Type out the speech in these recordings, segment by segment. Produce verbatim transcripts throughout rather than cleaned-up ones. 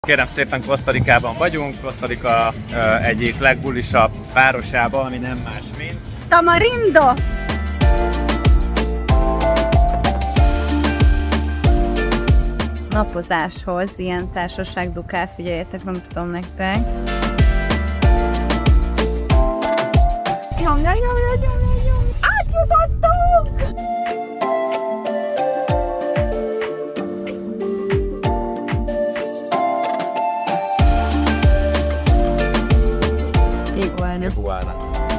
Kérem szépen, Costa Ricában vagyunk, Costa Rica uh, egyik legbulisabb városában, ami nem más, mint Tamarindo! Napozáshoz ilyen társaság dukál, figyeljetek, nem tudom nektek. Jom, jom, jom, jom, jom, jom. Átjutottunk! Iguana. Iguana.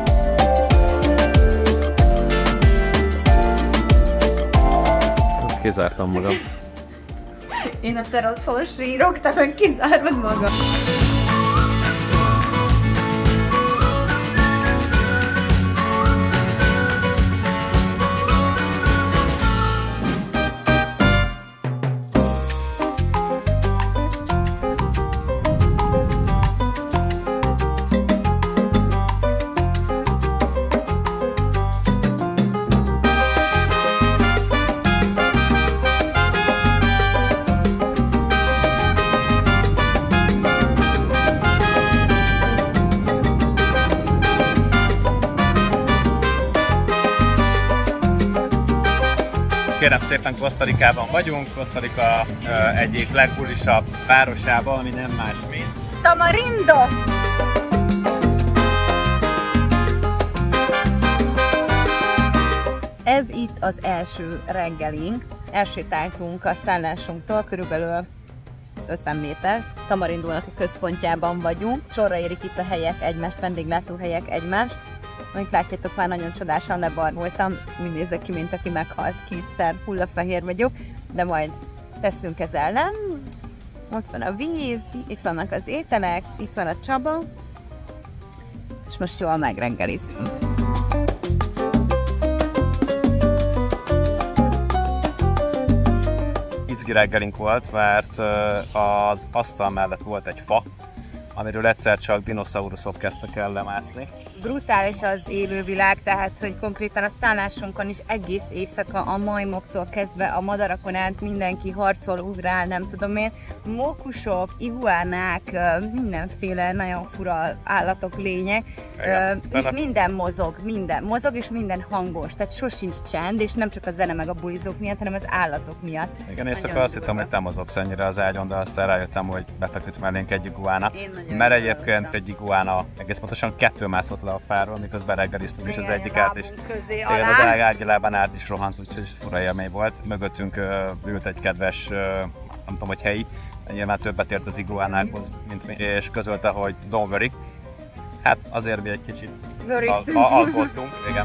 Kizártam magam. Én a teraszon sírok, te meg kizárod magad. Kérem szépen, Costa Ricában vagyunk, Costa Rica uh, egyik legbulisabb városában, ami nem más, mint Tamarindo! Ez itt az első reggelink. Elsétáltunk a szállásunktól körülbelül ötven méter. Tamarindónak a központjában vagyunk. Sorra érik itt a helyek egymást, vendéglátóhelyek egymást. Amint látjátok, már nagyon csodásan lebarmoltam, úgy nézek ki, mint aki meghalt kétszer, hullafehér vagyok, de majd teszünk ez ellen. Ott van a víz, itt vannak az ételek, itt van a Csaba, és most jól megreggelizünk. Izgi reggelink volt, mert az asztal mellett volt egy fa, amiről egyszer csak dinoszauruszok kezdtek el lemászni. Brutális az élővilág, tehát hogy konkrétan a szállásunkon is egész éjszaka a majmoktól kezdve a madarakon át mindenki harcol, ugrál, nem tudom én. Mókusok, iguánák, mindenféle nagyon fura állatok, lények. Igen, minden mozog, minden mozog és minden hangos, tehát sosincs csend, és nem csak a zene meg a bulizók miatt, hanem az állatok miatt. Igen, éjszaka azt hittem, hogy te mozogsz ennyire az ágyon, de aztán rájöttem, hogy befeküdt mellénk egy iguána. Mert egyébként egy iguána egész pontosan kettő mászott le a fáról, miközben reggeliztünk is az egyiket, és igen, az ágyilában át is rohant, úgyhogy fura élmény volt. Mögöttünk uh, ült egy kedves, uh, nem tudom, hogy helyi, nyilván többet ért az iguánákhoz, mint mi, és közölte, hogy don't worry. Hát azért mi egy kicsit aggódtunk, igen.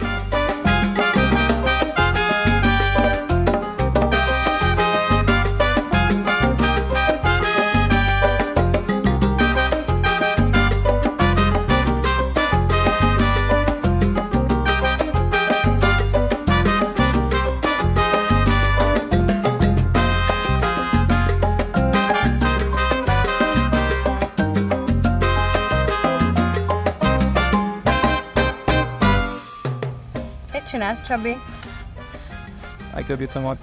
Mit csinálsz, Csabi? Megköbítem ott.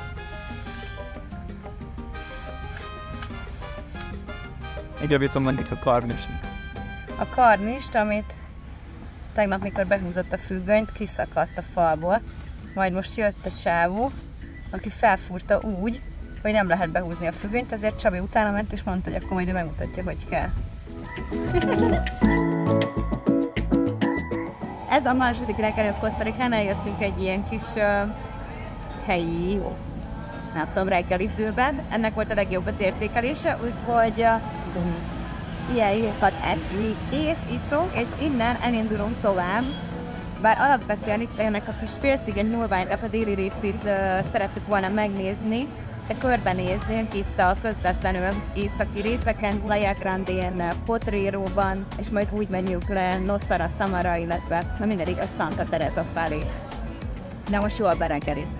Megköbítem nekik a karnist. A karnist, amit tegnap, mikor behúzott a függönyt, kiszakadt a falból. Majd most jött a csávó, aki felfúrta úgy, hogy nem lehet behúzni a függönyt, ezért Csabi utána ment és mondta, hogy akkor majd ő megmutatja, hogy kell. Ez a második reggel Costa Ricán, eljöttünk egy ilyen kis uh, helyi, nem tudom, reggelizdőben. Ennek volt a legjobb az értékelése, úgyhogy uh, ilyen jókat eszik és iszunk, és innen elindulunk tovább. Bár alapvetően itt ennek a kis félsziget nyúlványnak a déli részét uh, szerettük volna megnézni, de körbenézzünk vissza a közvetlenül északi részeken, Playa Grande-en, Potréróban, és majd úgy menjünk le Nosara, Samara, illetve na mindegy, a Santa Teresa felé. De most jól bereggeliz.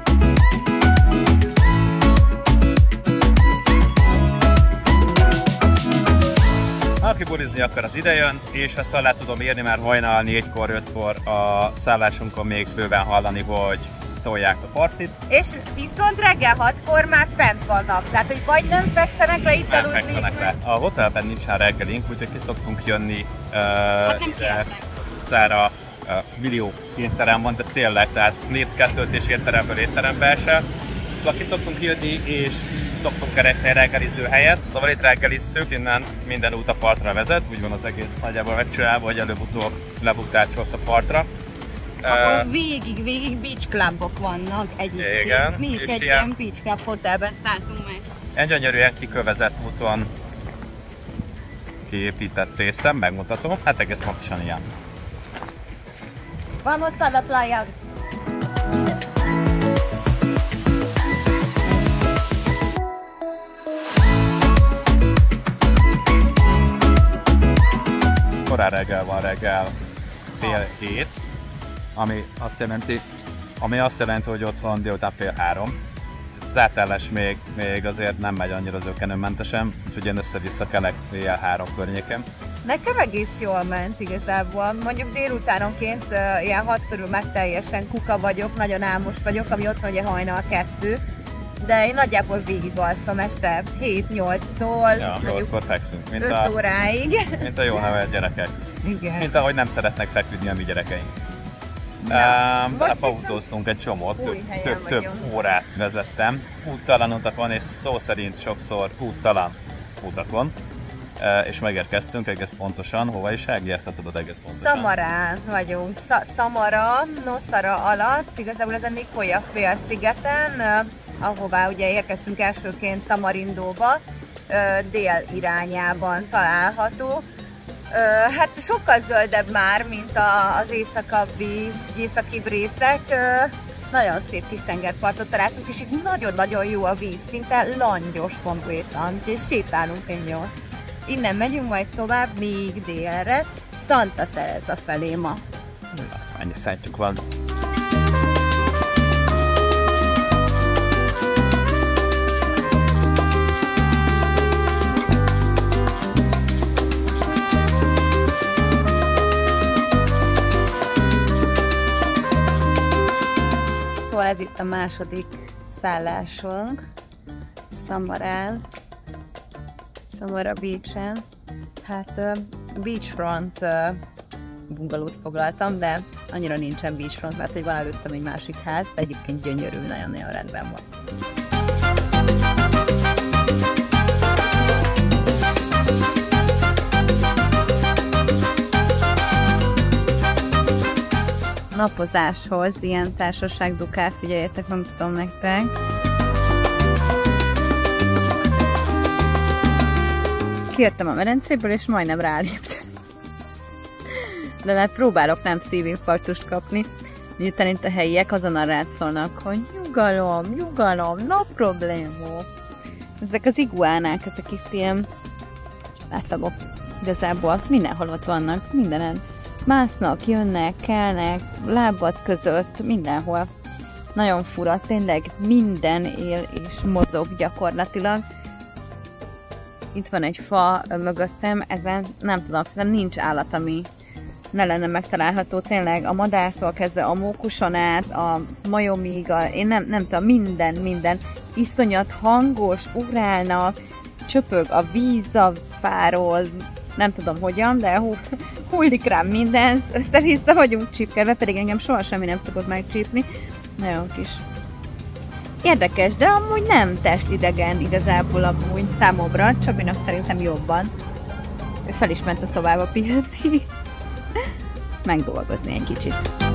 Aki bulizni akar, az idejön, és ezt alá tudom írni, mert hajnal négykor, ötkor a szállásunkon még bőven hallani, hogy tolják a partit. És viszont reggel hatkor már fent vannak, tehát hogy vagy nem fekszenek le itt aludni. Nem fekszenek le. A hotelben nincsen reggelink, úgyhogy ki szoktunk jönni uh, hát ide, az utcára. Uh, millió étterem van, de tényleg, tehát népszkártöltés étteremből étterembe se. Szóval ki szoktunk jönni, és szoktunk keresni reggeliző helyet. Szóval itt reggeliztünk, innen minden út a partra vezet, úgy van az egész nagyjából megcsinálva, hogy előbb-utóbb lebuktácsolsz a partra. Akkor uh, végig, végig beach clubok vannak egyébként. Igen, Mi is egy ilyen beach club hotelben szálltunk meg. Egy gyönyörűen kikövezett úton kiépített részem, megmutatom, hát egész pontosan ilyen. Vamos a la playa! Korán reggel van, reggel fél hét, ami azt jelenti, ami azt jelenti, hogy ott van délután fél három. Az átállás még, még azért nem megy annyira zökkenőmentesen, úgyhogy én össze-vissza kelek fél három környéken. Nekem egész jól ment igazából. Mondjuk délutánonként uh, ilyen hat körül meg teljesen kuka vagyok, nagyon álmos vagyok, ami ott van ugye hajnal kettő. De én nagyjából végigalszom este hét-nyolctól, ja, nyolckor fekszünk, mint öt a, óráig. Mint a jó nevelt gyerekek. Igen. Mint ahogy nem szeretnek feküdni a mi gyerekeink. Um, Autóztunk egy csomót, több, több, több órát vezettem. Úttalan utakon, és szó szerint sokszor úttalan utakon. Uh, és megérkeztünk egész pontosan, hova is Ági, ezt tudod egész pontosan? Szamarán vagyunk. Sz Szamara, Noszara alatt, igazából ez a Nicoya félszigeten, uh, ahová ugye érkeztünk elsőként Tamarindóba, uh, dél irányában található. Uh, hát sokkal zöldebb már, mint a, az északabbi, északibb részek. Uh, nagyon szép kis tengerpartot találtunk, és itt nagyon-nagyon jó a víz, szinte langyos konkrétan, és sétálunk egy jól. Innen megyünk majd tovább még délre, Santa Teresa felé ma. Na, ennyi szájtjuk van. Szóval ez itt a második szállásunk, Samarán. Samara Beach-en. Hát uh, beachfront uh, bungalót foglaltam, de annyira nincsen beachfront, mert hogy van előttem egy másik ház, de egyébként gyönyörű, nagyon-nagyon rendben van. Napozáshoz ilyen társaság dukát, figyeljetek, nem tudom nektek. Kijöttem a medencéből, és majdnem ráléptem. De hát próbálok nem szívinfarktust kapni, miután itt a helyiek azonnal rád szólnak, hogy nyugalom, nyugalom, no probléma. Ezek az iguánák, ezek is ilyen átlagok igazából, mindenhol ott vannak, mindenen. Másznak, jönnek, kelnek, lábad között, mindenhol. Nagyon fura, tényleg minden él és mozog gyakorlatilag. Itt van egy fa mögöttem, ezen nem tudom, szerintem nincs állat, ami ne lenne megtalálható. Tényleg a madártól kezdve a mókuson át, a majomig, a, én nem, nem tudom, minden, minden. Iszonyat hangos, ugrálnak, csöpög a víz a fáról, nem tudom hogyan, de hú, hullik rám minden, össze-vissza vagyunk csípkelve, pedig engem soha semmi nem szokott megcsípni. Nagyon kis érdekes, de amúgy nem testidegen igazából amúgy számomra, Csabinak szerintem jobban. Ő fel is ment a szobába pihenni, megdolgozni egy kicsit.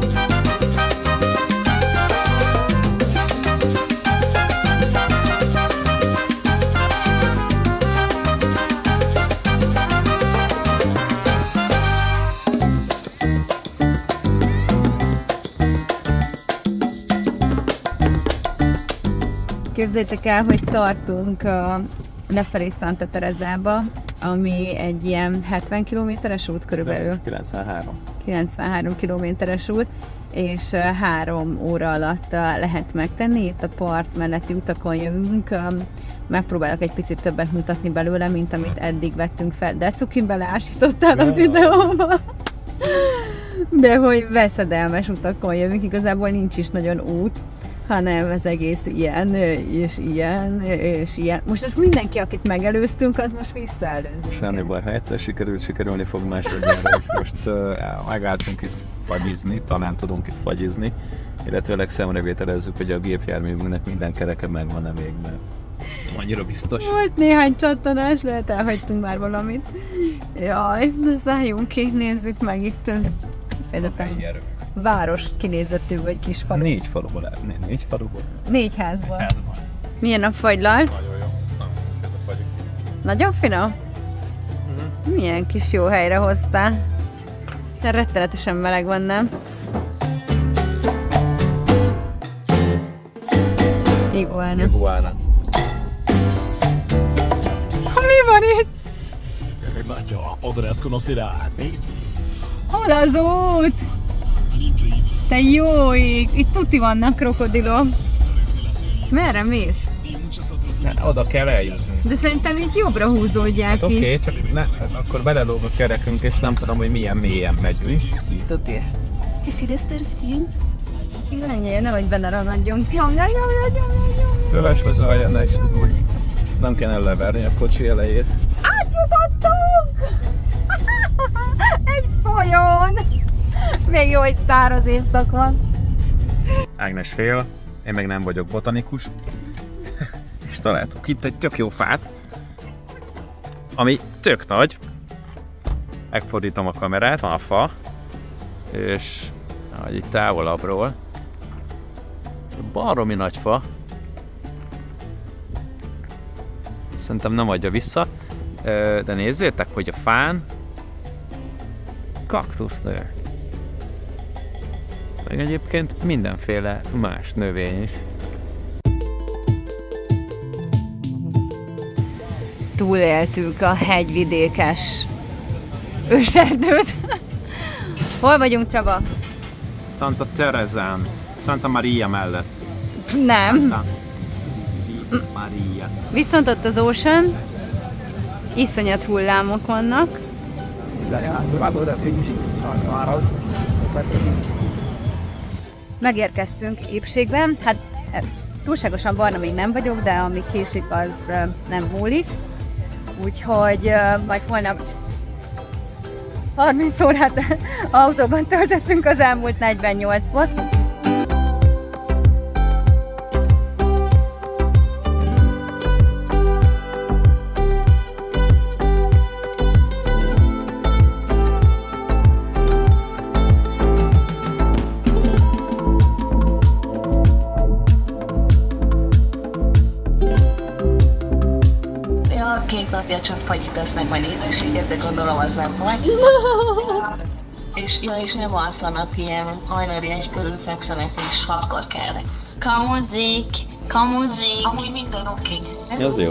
Képzeljétek el, hogy tartunk uh, lefelé Santa Teresába, ami egy ilyen hetven kilométeres út körülbelül. kilencvenhárom. kilencvenhárom kilométeres út, és uh, három óra alatt uh, lehet megtenni. Itt a part melletti utakon jövünk. Um, megpróbálok egy picit többet mutatni belőle, mint amit eddig vettünk fel. De Cukin beleásítottál a videóba. De hogy veszedelmes utakon jövünk, igazából nincs is nagyon út. hanem az egész ilyen, és ilyen, és ilyen. Most, most mindenki, akit megelőztünk, az most visszaelőzünk. Semmi baj, ha egyszer sikerült, sikerülni fog másodjára, és most uh, megálltunk itt fagyizni, talán tudunk itt fagyizni, illetőleg szemrevételezzük, hogy a gépjárművünknek minden kereke megvan-e még, mert annyira biztos. Volt néhány csattanás, lehet elhagytunk már valamit. Jaj, de szálljunk ki, nézzük meg itt, ez kifejezetten város kinézetű, vagy kis falu. Négy faluból, né négy faluból. Négy házból. Négy házból. Milyen a fagylal? Nagyon jó. Nagyon finom. Nagyon finom? Mm-hmm. Milyen kis jó helyre hoztál. Rettenetesen meleg van, nem? Iguana. Iguana. Mi van itt? Hol az út? Te jó ég! Itt tuti vannak krokodilok. Merre mész? Ne, oda kell eljutni. De szerintem itt jobbra húzódják hát ki. Oké, okay, csak ne, akkor belelóg a kerekünk, és nem tudom, hogy milyen mélyen megyünk. Tuti. Kiszi, de szterszín? Menjél, nehogy benne ranadjon. Jom, jom, jom, jom, jom. Kövesve zajlanak, hogy nem kell leverni a kocsi elejét. Átjutottunk! Egy folyón! Még jó, hogy száraz évszak van. Ágnes fél, én meg nem vagyok botanikus. És találtuk itt egy tök jó fát, ami tök nagy. Megfordítom a kamerát, van a fa, és ahogy itt távolabbról, baromi nagy fa. Szerintem nem adja vissza, de nézzétek, hogy a fán kaktusz nő. Meg egyébként mindenféle más növény is. Túléltük a hegyvidékes őserdőt. Hol vagyunk, Csaba? Santa Terezán, Santa Maria mellett. Nem. Santa Maria. Viszont ott az Ocean, iszonyat hullámok vannak. Megérkeztünk épségben, hát túlságosan barna még nem vagyok, de ami késik, az nem múlik. Úgyhogy majd holnap harminc órát autóban töltöttünk az elmúlt negyvennyolcban. Két napja csak fagyítasz meg majd édességet, de gondolom az nem vagy. és, ja, és nem alszanak ilyen hajnali egy körül fekszenek, és hatkor kelnek. Kamuzik, kamuzik. Amúgy minden oké. Okay. Az jó.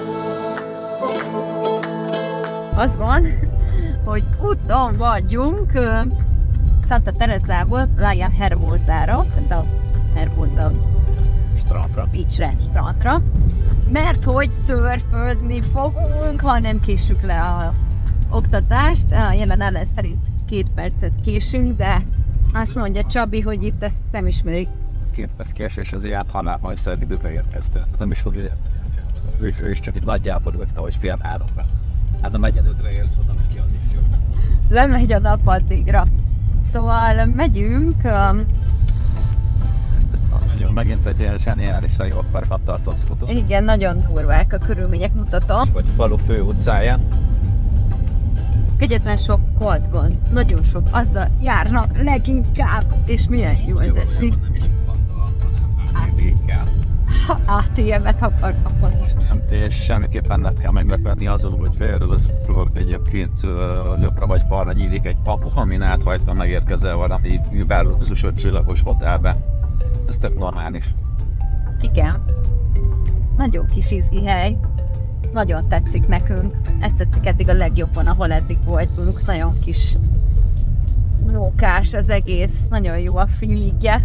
Az van, hogy úton vagyunk Santa Terezából Playa Hermosára, tehát a Hermosa strandra. Beachre, strandra. Mert hogy szörfözni fogunk, ha nem késünk le a oktatást. A jelen ellen szerint két percet késünk, de azt mondja Csabi, hogy itt ezt nem ismerik. Két perc késés az ilyen halálhajszer időre érkezte. Nem is fog érteni. Ő, ő is csak itt nagyjából rögte, hogy fél háromra. Hát a negyedötre érsz oda neki az is jó. Lemegy a nap addigra. Szóval megyünk. Um, Nagyon, megint egy ilyen zseniálisan jó parkat tartott fotó. Igen, nagyon durvák a körülmények, mutatom. Vagy falu fő utcáján. Kegyetlen sok kolt van, nagyon sok, azzal járnak leginkább, és milyen jól teszik. Nem is fandal, hanem á té em-kel. Ha á té em-et akar kapni. És semmiképpen nem kell meglepetni azon, hogy félről az útról egyébként lökre vagy balra nyílik egy papu, amin áthajtva megérkezel valami überluxus ötcsillagos hotelbe. Ez tök normális. Igen. Nagyon kis izgi hely. Nagyon tetszik nekünk. Ezt tetszik eddig a legjobban, ahol eddig voltunk. Nagyon kis mókás az egész. Nagyon jó a feelingje.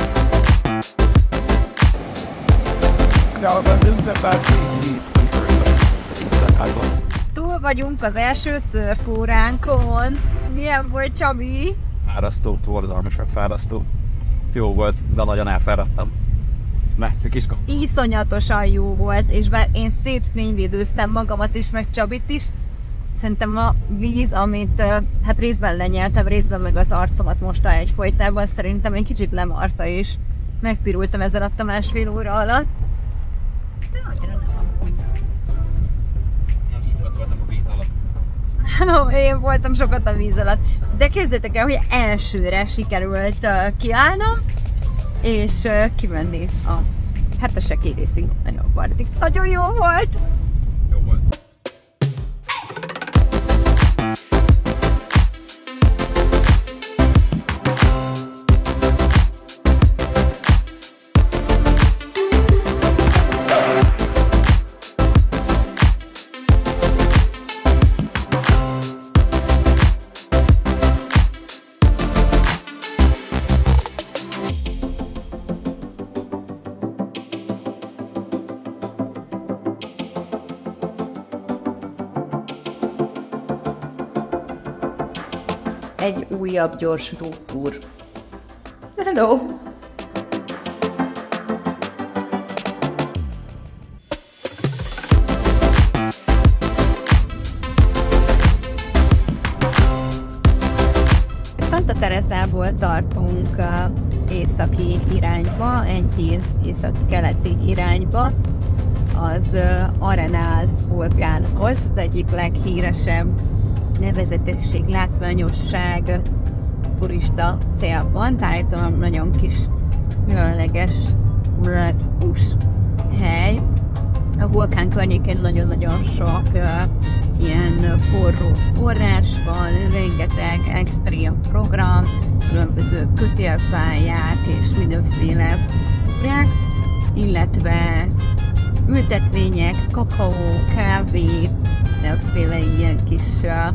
Ja, aber das ist der Basti. vagyunk az első szörfóránkon. Milyen volt, Csabi? Fárasztó, borzalmasan fárasztó. Jó volt, de nagyon elfáradtam. Látszik is. Iszonyatosan jó volt, és bár én szétfényvédőztem magamat is, meg Csabit is, szerintem a víz, amit hát részben lenyeltem, részben meg az arcomat mosta egyfolytában, szerintem egy kicsit lemarta, és megpirultam ez alatt a másfél óra alatt. De annyira nem amúgy. Nem sokat voltam a víz alatt. No, én voltam sokat a víz alatt. De képzeljétek el, hogy elsőre sikerült uh, kiállnom, és uh, kimenni a hetesek részig. Nagyon partik. Nagyon jó volt! Jó volt. Egy újabb gyors roadtour. Hello! Santa Terezából tartunk északi irányba, enyhén észak-keleti irányba, az Arenal vulkánhoz, az egyik leghíresebb nevezetesség, látványosság turista célban, tehát nagyon kis, különleges, magikus hely. A vulkán környékén nagyon-nagyon sok uh, ilyen forró forrás van, rengeteg extrém program, különböző kötélpályák és mindenféle túrák, illetve ültetvények, kakaó, kávé, mindenféle ilyen kis uh,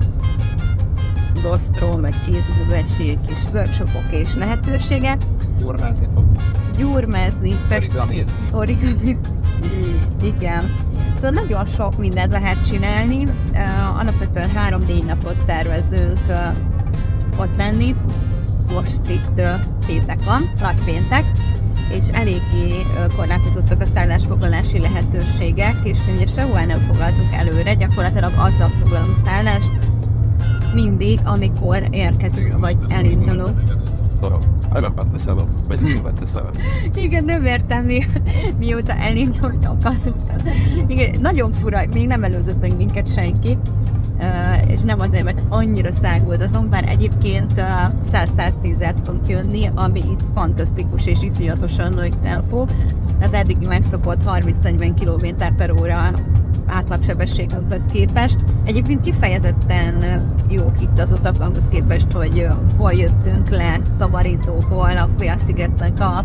gasztró, meg kézművesség, kis workshopok és lehetőségek. Gyurmázni fog. Gyurmázni, festeni, origami. Igen. Szóval nagyon sok mindent lehet csinálni. Uh, alapvetően három-négy napot tervezünk uh, ott lenni. Most itt uh, péntek van, nagy péntek, és eléggé uh, korlátozottak a szállásfoglalási lehetőségek, és mi ugye sehol nem foglaltunk előre, gyakorlatilag aznap foglalunk szállást, mindig, amikor érkezünk, vagy elindulunk. Arra teszel, vagy nem teszel. Igen, nem értem, mi, mióta elindultunk azután. Igen, nagyon fura, még nem előzött meg minket senki, uh, és nem azért, mert annyira száguldozunk, bár egyébként uh, száz-száztízzel tudunk jönni, ami itt fantasztikus és iszonyatosan nagy tempó. Az eddigi megszokott harminc-negyven kilométer per óra átlagsebességünkhöz képest. Egyébként kifejezetten jók itt az utak ahhoz képest, hogy hol jöttünk le Tamarintóból, a félszigetnek a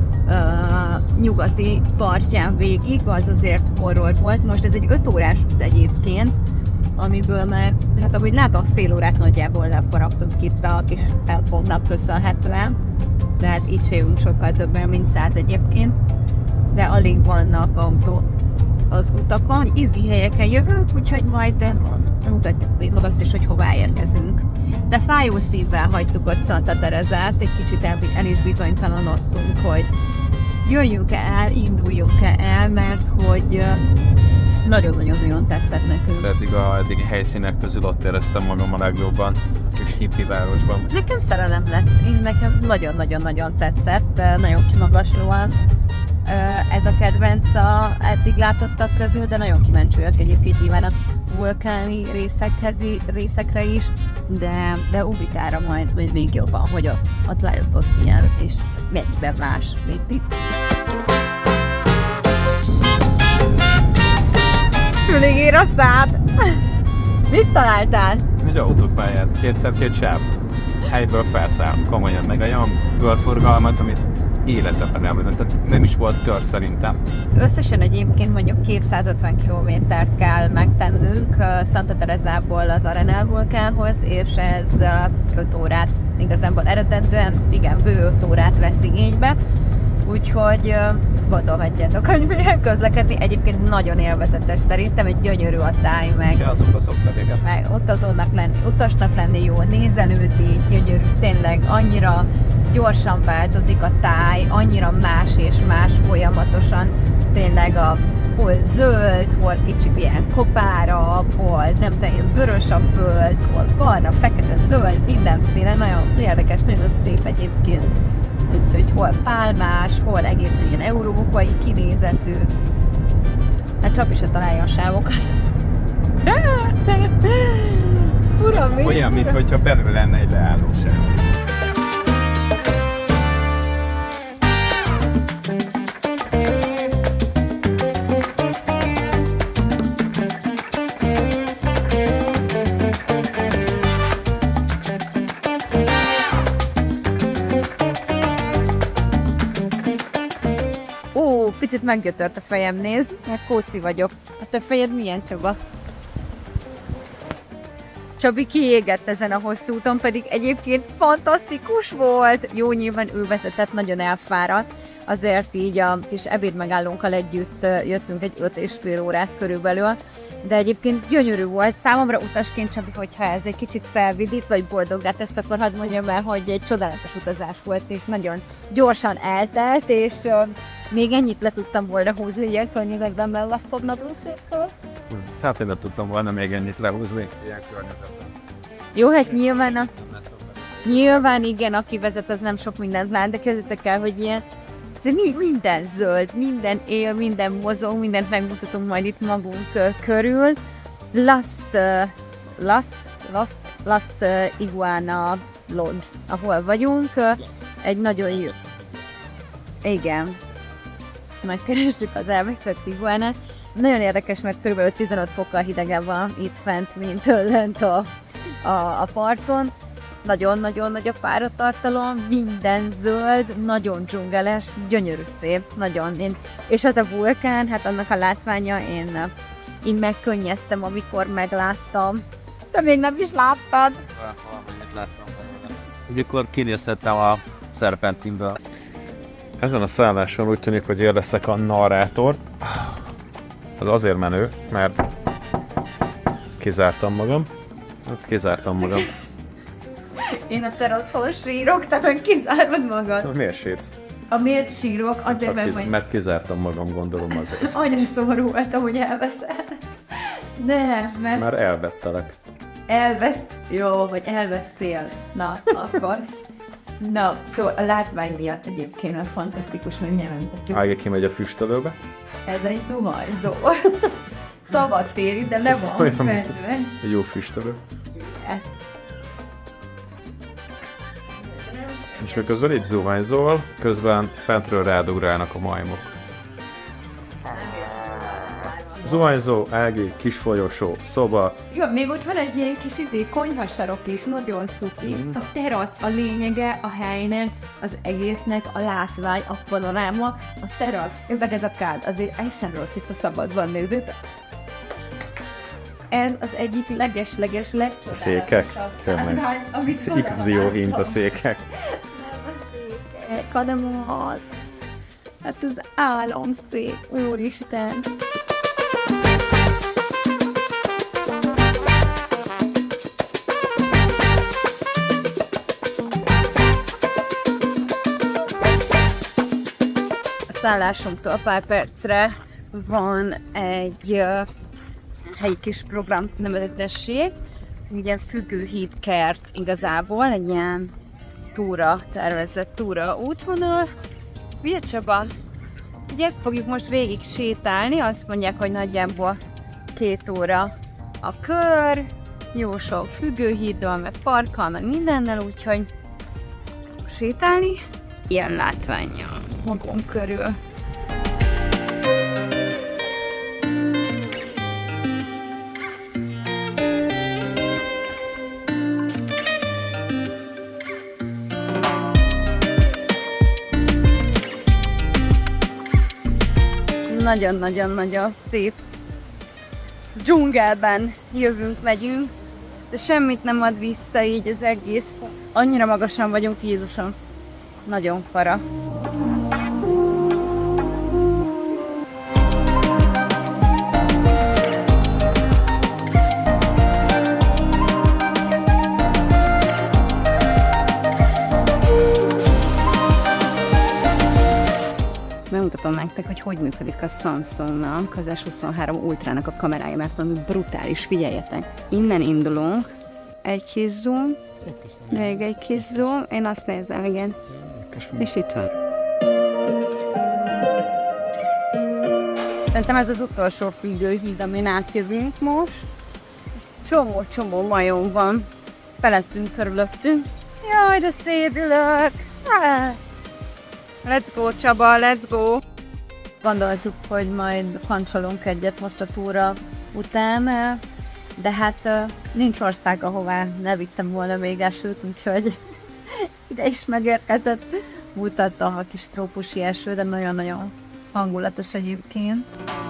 uh, nyugati partján végig, az azért horror volt. Most ez egy öt órás út egyébként, amiből már, hát ahogy látom, fél órát nagyjából lefaragtunk itt a kis telpónak köszönhetően, de hát így se jövünk sokkal többen, mint száz egyébként, de alig vannak autók az utakon, izgi helyeken jövünk, úgyhogy majd mutatjuk még azt is, hogy hová érkezünk. De fájó szívvel hagytuk ott Santa Terezát, egy kicsit el, el is bizonytalanodtunk, hogy jöjjünk-e el, induljunk-e el, mert hogy nagyon-nagyon-nagyon tetszett nekünk. Eddig a eddigi helyszínek közül ott éreztem magam a legjobban, és hippi városban. Nekem szerelem lett, én nekem nagyon-nagyon-nagyon tetszett, nagyon kimagaslóan. Ez a kedvenc a eddig látottak közül, de nagyon kíváncsi vagyok egyébként nyilván a vulkáni részekhez, részekre is, de, de Ubikára majd, majd még jobban, hogy ott, ott lehet ott ilyen, és mennyiben más, mint itt. Fülig ér a szád! Mit találtál? Egy autópályát, kétszer két sáv. Helyből felszáll, komolyan meg olyan körforgalmat, amit életben elmondom, tehát nem is volt tör szerintem. Összesen egyébként mondjuk kétszázötven kilométert kell megtennünk Santa Terezából az Arenal vulkánhoz, és ez öt órát, igazából eredetően, igen, bő öt órát vesz igénybe. úgyhogy gondolhatjátok, hogy milyen közlekedni. Egyébként nagyon élvezetes szerintem, egy gyönyörű a táj, meg, ja, az utazók pedig. meg utazónak lenni, utasnak lenni jó, nézelődni, gyönyörű, tényleg annyira gyorsan változik a táj, annyira más és más folyamatosan, tényleg a hol zöld, hol kicsit ilyen kopárabb, hol nem tudom, ilyen vörös a föld, hol barna, fekete, zöld, mindenféle, nagyon érdekes, nagyon szép egyébként. Úgyhogy hol pálmás, hol egész ilyen európai kinézetű. Hát csak is se találja a sávokat. Uram, mi? Olyan, mintha belül lenne egy leállóság. Picit meggyötört a fejem, nézd, mert kóci vagyok. A te fejed milyen, Csaba? Csabi kiégett ezen a hosszú úton, pedig egyébként fantasztikus volt. Jó, nyilván ő vezetett, nagyon elfáradt, azért így a kis ebéd megállónkkal együtt jöttünk egy öt és fél órát körülbelül, de egyébként gyönyörű volt. Számomra utasként, Csabi, hogyha ez egy kicsit felvidít, vagy boldoggá tesz, akkor hadd mondjam el, hogy egy csodálatos utazás volt, és nagyon gyorsan eltelt, és uh, még ennyit le tudtam volna húzni, ilyen környezetben mellefognak szépen. Hát én nem tudtam volna még ennyit lehúzni ilyen környezetben. Jó, hát nyilván, a, nyilván igen, aki vezet, az nem sok mindent lát, de kezdetek el, hogy ilyen minden zöld, minden él, minden mozog, mindent megmutatunk majd itt magunk körül. Last, uh, Last, Last, Last uh, Iguana Lodge, ahol vagyunk. Uh, egy nagyon jó. Igen. Megkeressük az elveszett iguánát. Nagyon érdekes, mert kb. tizenöt fokkal hidegebb van itt fent, mint lent a, a, a parton. Nagyon-nagyon nagy a páratartalom, minden zöld, nagyon dzsungeles, gyönyörű szép, nagyon. Én, és hát a vulkán, hát annak a látványa, én, én megkönnyeztem, amikor megláttam. Te még nem is láttad? Valamennyit láttam belőle. Ugyakkor kinézhettem a szerpentinből. Ezen a szálláson úgy tűnik, hogy én leszek a narrátor. Ez azért menő, mert kizártam magam. Hát kizártam magam. Én a teraszon sírok, te meg kizárod magad. Miért sírsz? A miért sírok? Azért, mert, kiz... hogy... mert kizártam magam, gondolom azért. Annyira szomorú voltam, hogy elveszel. De, mert... Már elvettelek. Elvesz... Jó, vagy elvesztél. Na, akkor... Na, szóval a látvány miatt egyébként a fantasztikus, hogy nyelventetjük. Ági kimegy a füstölőbe. Ez egy zuhanyzó. Szabadtéri, de le van fedve. Egy jó füstölő. Yeah. És miközben itt zuhanyzol, közben fentről rádugrálnak a majmok. Zuhanyzó, Ági, kis folyosó, szoba. Jó, még ott van egy ilyen kis idő, konyhasarok is, nagyon cuki. Mm. A terasz a lényege a helynek, az egésznek, a látvány, a panoráma, a terasz. Meg ez a kád, azért ez sem rossz itt a szabadban, nézzétek. Ez az egyik leges-leges legcsodálatosabb. A székek? Látvány, amit igazi jó hint a székek. Hanem az. Hát az álomszék, úristen. A szállásunktól pár percre van egy uh, helyi kis program nevezetesség, egy ilyen függőhídkert igazából, egy ilyen túra, tervezett túra útvonal. Ugye, Csaba? Ugye ezt fogjuk most végig sétálni, azt mondják, hogy nagyjából két óra a kör, jó sok függőhíddal, meg parkkal, meg mindennel, úgyhogy sétálni, ilyen látvánnyal magunk körül. Nagyon-nagyon-nagyon szép dzsungelben jövünk, megyünk, de semmit nem ad vissza így az egész. Annyira magasan vagyunk, Jézusom. Nagyon para. mutatom nektek, hogy hogy működik a Samsungnak, az S huszonhárom Ultrának a kamerája, mert valami brutális, figyeljetek. Innen indulunk, egy kis zoom, még egy kis zoom, én azt nézem, igen. És itt van. Szerintem ez az utolsó függőhíd, amin átjövünk most. Csomó-csomó majom van. Felettünk, körülöttünk. Jaj, de szédülök! Let's go, Csaba, let's go! Gondoltuk, hogy majd kancsolunk egyet most a túra után, de hát nincs ország, ahová ne vittem volna még esőt, úgyhogy ide is megérkezett. Mutattam a kis trópusi eső, de nagyon-nagyon hangulatos egyébként.